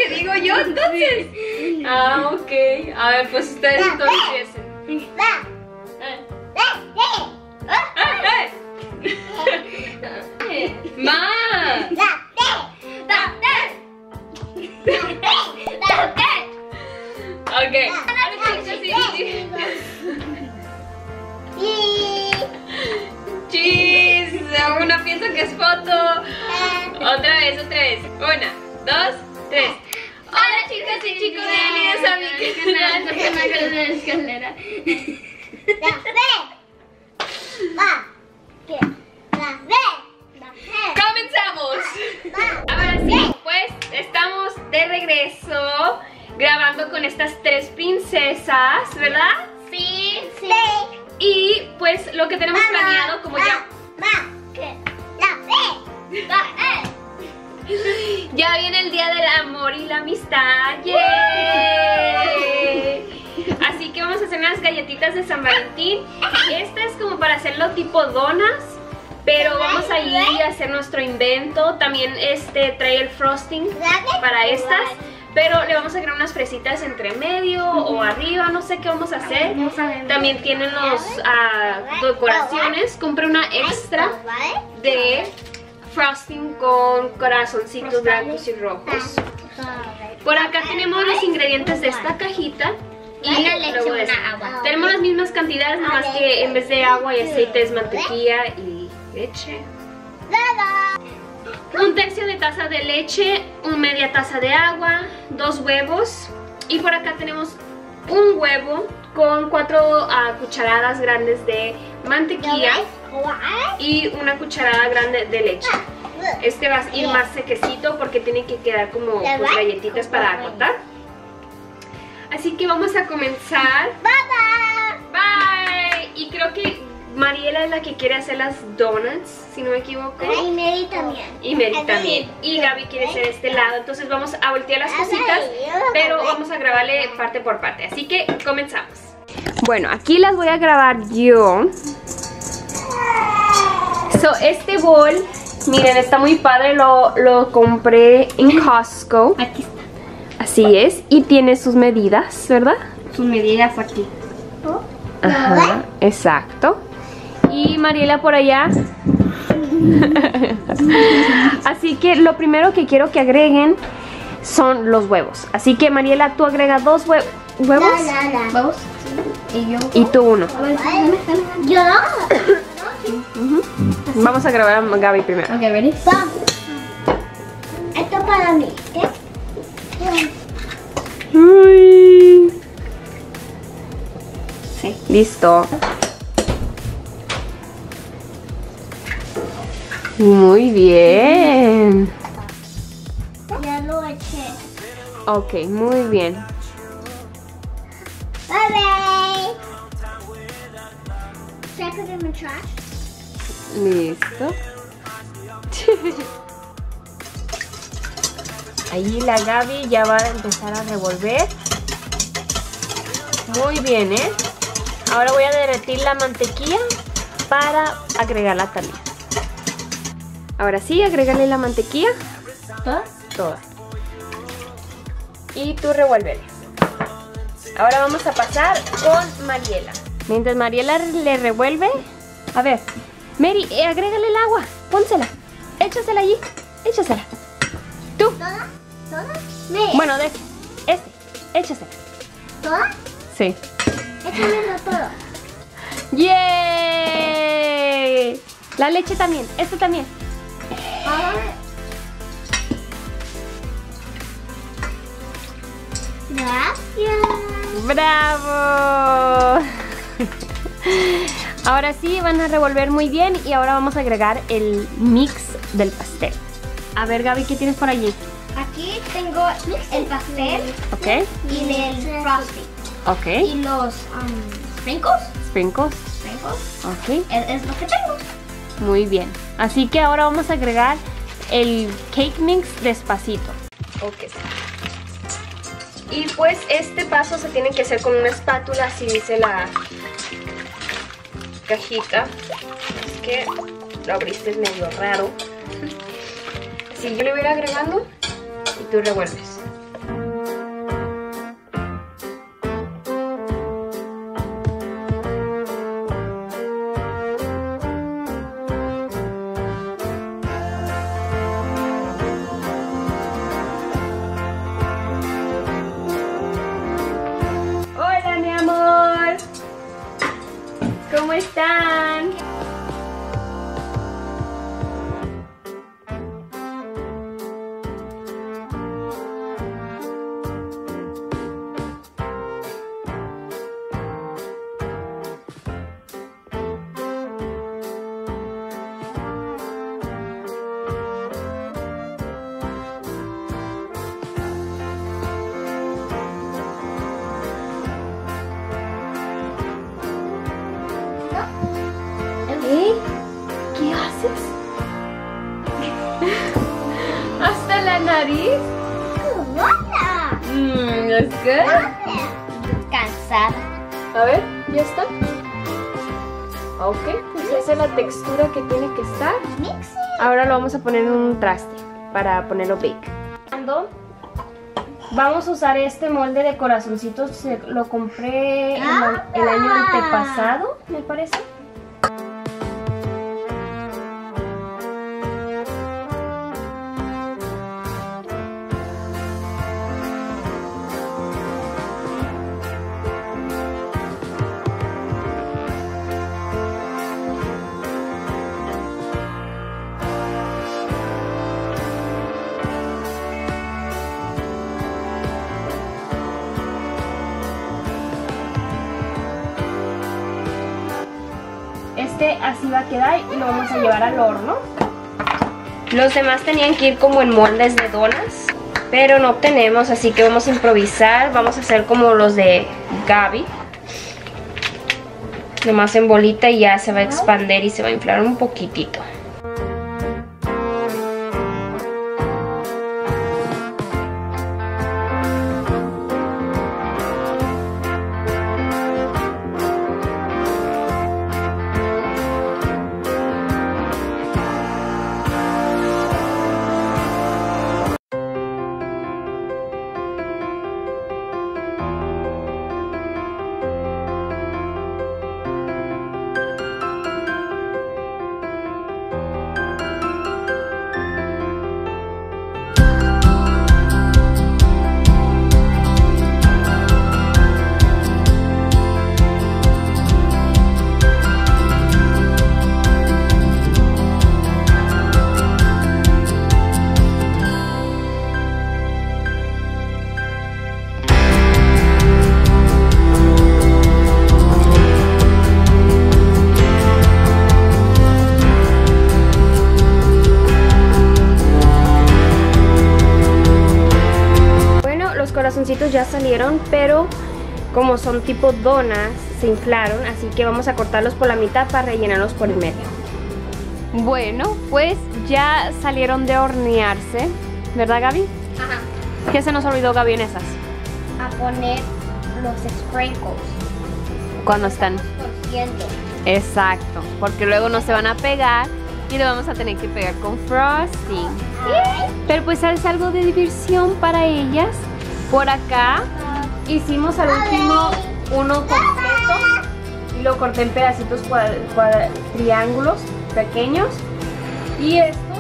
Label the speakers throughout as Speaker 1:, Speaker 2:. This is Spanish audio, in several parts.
Speaker 1: digo yo entonces? Ah, ok. A ver, pues ustedes entonces empiecen. ¡Ma! Ok. Cheese. Una piensa que es foto. Otra vez. 1, 2, 3. Hola chicas y chicos, bienvenidos a mi canal. ¡Comenzamos! Ahora sí, pues estamos de regreso grabando con estas 3 princesas, ¿verdad?
Speaker 2: Sí.
Speaker 1: Y pues lo que tenemos planeado, como ya viene el día del amor y la amistad. ¡Yay! Así que vamos a hacer unas galletitas de San Valentín. Esta es como para hacerlo tipo donas, pero vamos a ir a hacer nuestro invento. También trae el frosting para estas, pero le vamos a agregar unas fresitas entre medio o arriba, no sé qué vamos a hacer. También tienen los decoraciones. Compré una extra de frosting con corazoncitos blancos y rojos. Por acá tenemos los ingredientes de esta cajita. Y luego de esta. Tenemos las mismas cantidades, nada más que en vez de agua y aceite es mantequilla y leche. 1/3 de taza de leche, 1/2 taza de agua, 2 huevos. Y por acá tenemos un huevo con 4 cucharadas grandes de mantequilla y 1 cucharada grande de leche. Este va a ir más sequecito porque tiene que quedar como pues, galletitas para cortar. Así que vamos a comenzar. Bye. Y creo que Mariela es la que quiere hacer las donuts, si no me equivoco.
Speaker 2: Y Mary también.
Speaker 1: Y Mary también. Y Gaby quiere hacer este lado. Entonces vamos a voltear las cositas, pero vamos a grabarle parte por parte. Así que comenzamos. Bueno, aquí las voy a grabar yo. Este bowl, miren, está muy padre. Lo compré en Costco.
Speaker 2: Aquí está.
Speaker 1: Así es, y tiene sus medidas, ¿verdad?
Speaker 2: Sus medidas aquí.
Speaker 1: Ajá, exacto. Y Mariela por allá. Así que lo primero que quiero que agreguen son los huevos. Así que Mariela, tú agregas 2 huevos.
Speaker 2: ¿Huevos?
Speaker 1: Y tú 1.
Speaker 2: Yo no.
Speaker 1: Vamos a grabar a Gaby primero.
Speaker 2: Ok, ready? Esto para mí, ¿qué?
Speaker 1: Uy.
Speaker 2: Sí.
Speaker 1: Listo. Muy bien.
Speaker 2: Ya lo eché.
Speaker 1: Ok, muy bien.
Speaker 2: Bye. Should I put them in trash?
Speaker 1: Listo. Ahí la Gaby ya va a empezar a revolver. Muy bien, ¿eh? Ahora voy a derretir la mantequilla para agregarla también. Ahora sí, agrégale la mantequilla.
Speaker 2: ¿Toda?
Speaker 1: Toda. Y tú revuélvele. Ahora vamos a pasar con Mariela. Mientras Mariela le revuelve, a ver, Mary, agrégale el agua. Pónsela. Échasela allí. Échasela. Tú.
Speaker 2: ¿Toda?
Speaker 1: Bueno, échasela.
Speaker 2: ¿Toda?
Speaker 1: Sí.
Speaker 2: Échamelo todo.
Speaker 1: ¡Yay! La leche también. Esto también.
Speaker 2: Gracias.
Speaker 1: ¡Bravo! Ahora sí, van a revolver muy bien y ahora vamos a agregar el mix del pastel. A ver, Gaby, ¿qué tienes por allí?
Speaker 2: Aquí tengo el pastel
Speaker 1: Ok.
Speaker 2: y el frosting.
Speaker 1: Ok.
Speaker 2: Y los sprinkles.
Speaker 1: Sprinkles. Ok.
Speaker 2: Es lo que tengo.
Speaker 1: Muy bien. Así que ahora vamos a agregar el cake mix despacito. Ok. Y pues este paso se tiene que hacer con una espátula, así dice la cajita. Es que lo abriste medio raro. Así yo le voy a ir agregando y tú revuelves. nariz?
Speaker 2: Hola.
Speaker 1: That's good.
Speaker 2: Cansada.
Speaker 1: A ver, ¿ya está? Ok, pues esa es la textura que tiene que estar.
Speaker 2: Mix it.
Speaker 1: Ahora lo vamos a poner en un traste para ponerlo bake. Vamos a usar este molde de corazoncitos, lo compré el año antepasado, me parece. Así va a quedar y lo vamos a llevar al horno. Los demás tenían que ir como en moldes de donas, pero no tenemos, así que vamos a improvisar. Vamos a hacer como los de Gaby, nomás en bolita, y ya se va a expandir y se va a inflar un poquitito. Corazoncitos ya salieron, pero como son tipo donas, se inflaron, así que vamos a cortarlos por la mitad para rellenarlos por el medio. Bueno, pues ya salieron de hornearse, ¿verdad, Gaby?
Speaker 2: Ajá.
Speaker 1: ¿Qué se nos olvidó, Gaby, en esas?
Speaker 2: A poner los sprinkles.
Speaker 1: Cuando están.
Speaker 2: Cociendo.
Speaker 1: Exacto, porque luego no se van a pegar y lo vamos a tener que pegar con frosting. Pero pues es algo de diversión para ellas. Por acá hicimos al último uno completo y lo corté en pedacitos triángulos pequeños, y estos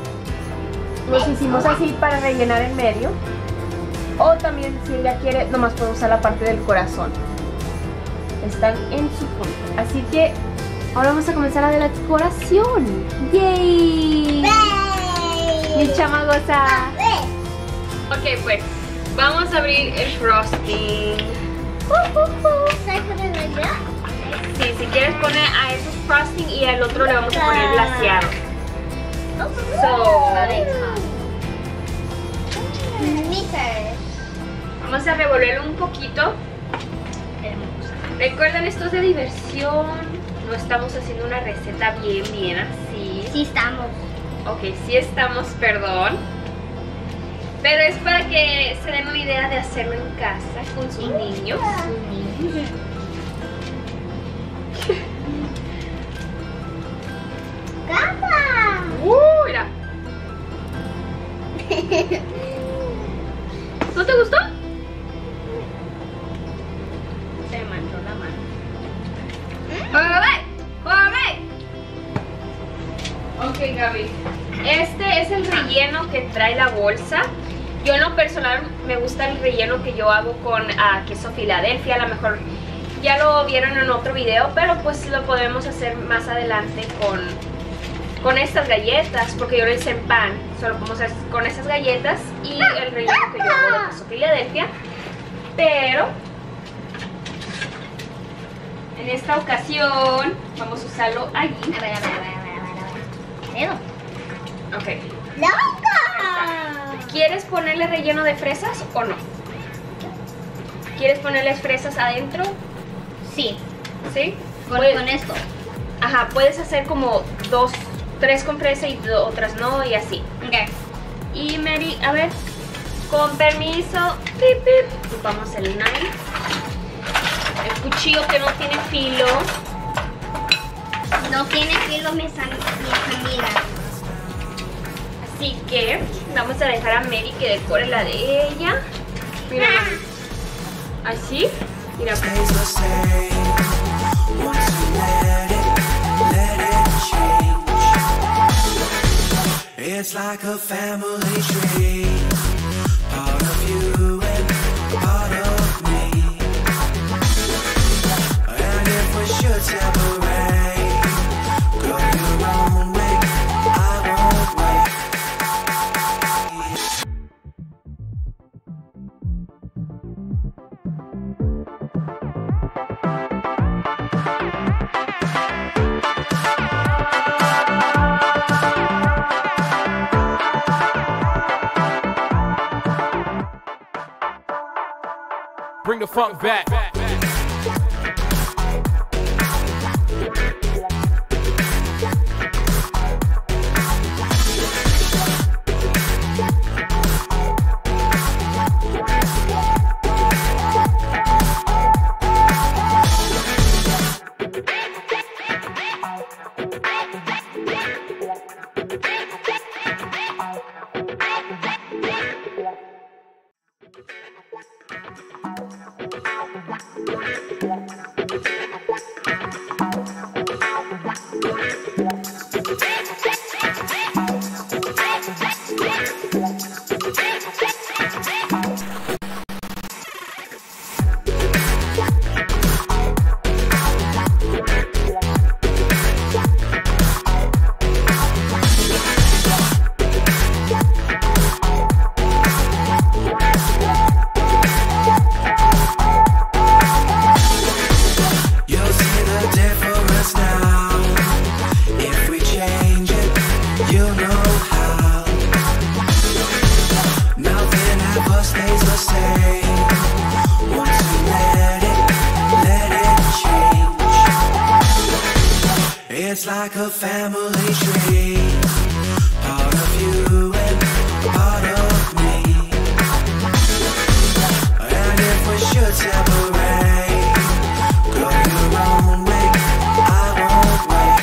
Speaker 1: los hicimos así para rellenar el medio, o también si ella quiere nomás puede usar la parte del corazón. Están en su punto, así que ahora vamos a comenzar a la decoración. ¡Yay! Mi chamagosa. Ok, pues vamos a abrir el frosting. Sí, si quieres poner a esos frosting y al otro le vamos a poner glaseado. Vamos a revolverlo un poquito. Recuerden, esto es de diversión. No estamos haciendo una receta bien así.
Speaker 2: Sí estamos.
Speaker 1: Ok, sí estamos, perdón. Pero es para que se den una idea de hacerlo en casa con sus niños.
Speaker 2: ¡Capa!
Speaker 1: Mira. ¿No te gustó? Se manchó la mano. Ok, Gaby. Este es el relleno que trae la bolsa. Yo en lo personal me gusta el relleno que yo hago con queso Filadelfia. A lo mejor ya lo vieron en otro video, pero pues lo podemos hacer más adelante con estas galletas, porque yo lo hice en pan. Solo podemos hacer con estas galletas y el relleno que yo hago de queso Filadelfia. Pero en esta ocasión vamos a usarlo allí.
Speaker 2: A ver.
Speaker 1: Ok.
Speaker 2: ¡Loca!
Speaker 1: ¿Quieres ponerle relleno de fresas o no? ¿Quieres ponerles fresas adentro?
Speaker 2: Sí.
Speaker 1: ¿Sí?
Speaker 2: Con esto.
Speaker 1: Ajá, puedes hacer como 2, 3 con fresa y otras no, y así.
Speaker 2: Ok.
Speaker 1: Y Mary, a ver, con permiso, pip, pip, ocupamos el knife. El cuchillo que no tiene filo.
Speaker 2: No tiene filo mis amigas.
Speaker 1: Así que vamos a dejar a Mary que decore la de ella. Mira, mami. Así. Mira.
Speaker 3: It's like a family tree, part of you and part of me. And if we should separate, go your own way, I won't wait.
Speaker 4: Bring the funk back. It's like a family tree, part of you and part of me. And if we should separate, go your own way, I won't wait.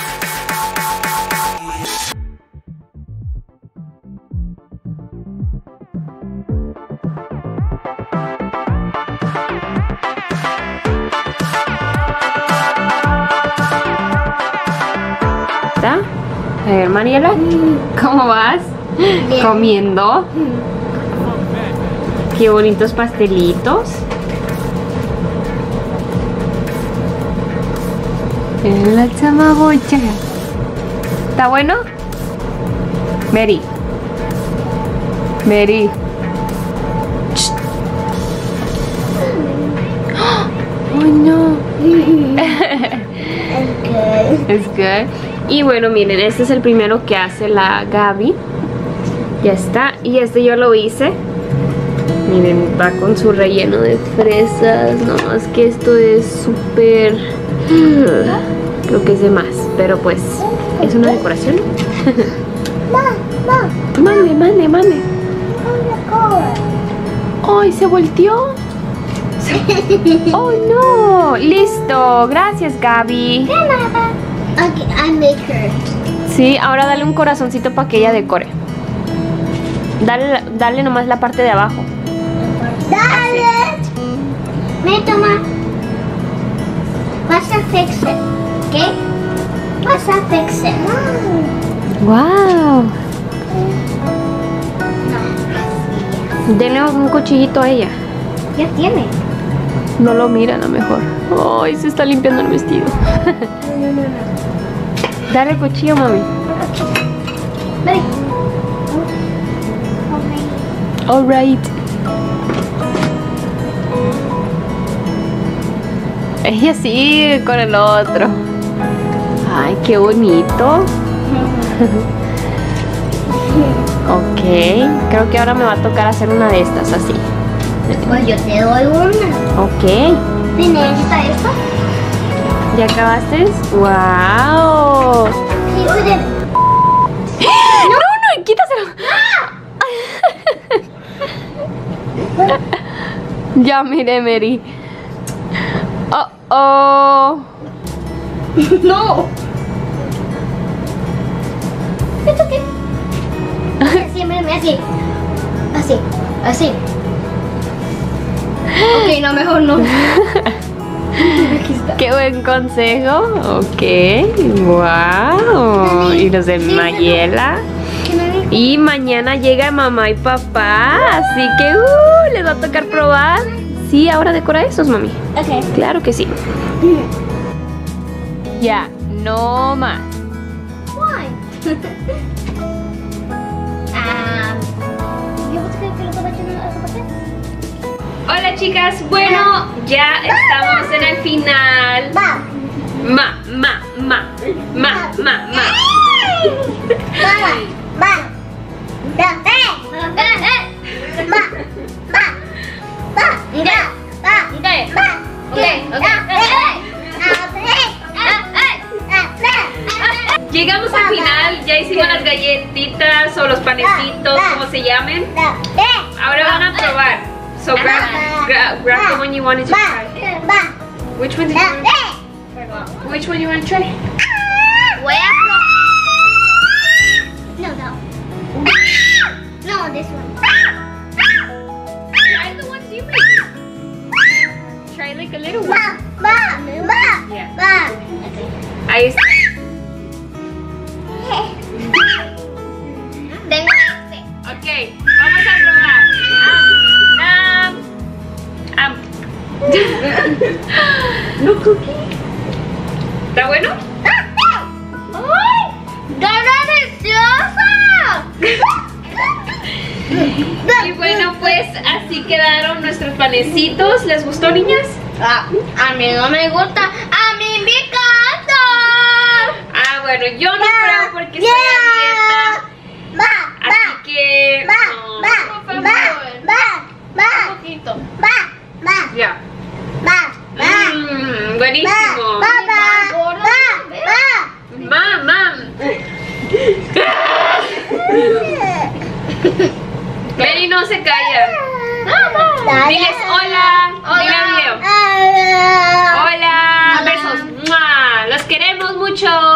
Speaker 1: A ver, Mariela, ¿cómo vas?
Speaker 2: Bien.
Speaker 1: ¿Comiendo? Qué bonitos pastelitos. En la chamabocha. ¿Está bueno? Mary. Mary. Shh. Oh no. Es good. Y bueno, miren, este es el primero que hace la Gaby. Ya está. Y este yo lo hice. Miren, va con su relleno de fresas. No más que esto es súper... Creo que es de más. Pero pues, es una decoración. Mande. ¡Ay, se volteó! ¡Oh, no! ¡Listo! Gracias, Gaby.
Speaker 2: Okay, I make her.
Speaker 1: Sí, ahora dale un corazoncito para que ella decore. Dale nomás la parte de abajo.
Speaker 2: Dale. Me toma. Vas a fix it, ¿qué? Vas a fix it.
Speaker 1: ¡Wow! Denle un cuchillito a ella.
Speaker 2: Ya tiene.
Speaker 1: No lo miran a lo mejor. ¡Ay, se está limpiando el vestido!
Speaker 2: No.
Speaker 1: Dale el cuchillo, mami.
Speaker 2: Ven.
Speaker 1: Alright. Ella sigue con el otro. Ay, qué bonito. Ok, creo que ahora me va a tocar hacer una de estas así.
Speaker 2: Pues yo te doy una.
Speaker 1: Ok.
Speaker 2: ¿Necesita esto?
Speaker 1: ¿Ya acabaste? ¡Wow!
Speaker 2: Sí, puede.
Speaker 1: ¡No, quítaselo! Ya miré, Mary. Oh.
Speaker 2: No. ¿Esto qué? Así, mírame, así. Así. Ok, no, mejor no. Aquí está.
Speaker 1: Qué buen consejo. Ok. Wow. Y los de Mayela. Y mañana llega mamá y papá. Así que les va a tocar probar. Sí, ahora decora esos, mami.
Speaker 2: Ok.
Speaker 1: Claro que sí. Ya, no más.
Speaker 2: Why?
Speaker 1: Hola chicas, bueno, ya estamos en el final. Llegamos al final, ya hicimos las galletitas o los panecitos, como se llamen. Ahora van a probar. So grab the one you wanted to try. Which one did you want? Which one you want to try?
Speaker 2: Voy a No, this one.
Speaker 1: Try the ones you made. Try like a little one. Yeah. Ahí está.
Speaker 2: Tengo este.
Speaker 1: Ok, vamos a probar.
Speaker 2: No cookie.
Speaker 1: ¿Está bueno?
Speaker 2: ¡Ay! ¡Está deliciosa!
Speaker 1: Y bueno, pues así quedaron nuestros panecitos. ¿Les gustó, niñas?
Speaker 2: A mí no me gusta. A mí me encanta.
Speaker 1: Bueno, yo no creo porque estoy a dieta. Así que... no.
Speaker 2: Un poquito.
Speaker 1: Ya. Buenísimo. Mamá. Mary no se calla. Diles hola. Dile al video. Hola. Besos. ¡Mua! Los queremos mucho.